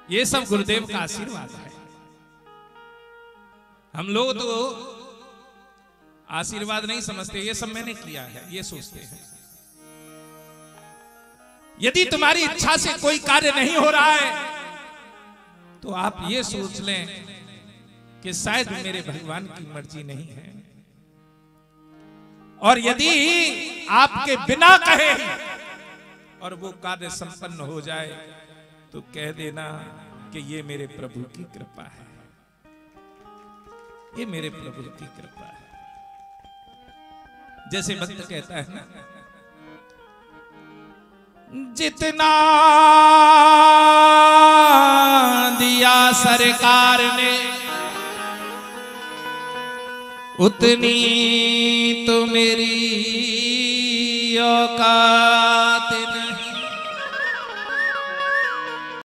ये सब गुरुदेव का आशीर्वाद है। हम लोग तो आशीर्वाद नहीं समझते, ये सब मैंने किया है ये सोचते हैं। यदि तुम्हारी इच्छा से कोई कार्य नहीं हो रहा है तो आप ये सोच लें कि शायद मेरे भगवान की मर्जी नहीं है। और यदि आपके बिना कहे और वो कार्य संपन्न हो जाए तो कह देना कि ये मेरे प्रभु की कृपा है, ये मेरे प्रभु की कृपा है। जैसे भक्त कहता है ना, जितना दिया सरकार ने उतनी तो मेरी औकात,